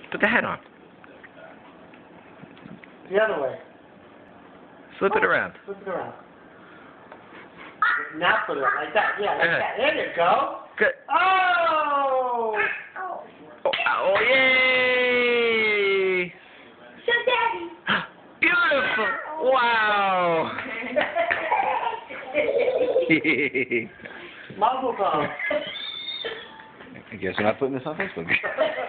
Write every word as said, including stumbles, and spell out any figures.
Put the hat on. The other way. Flip it around. Flip it around. Now put it on like that. Yeah, like Yeah. that. There you go. Good. Oh! Oh, oh yay! So, Daddy. Beautiful. Wow. Mazel tov. I guess we're not putting this on Facebook.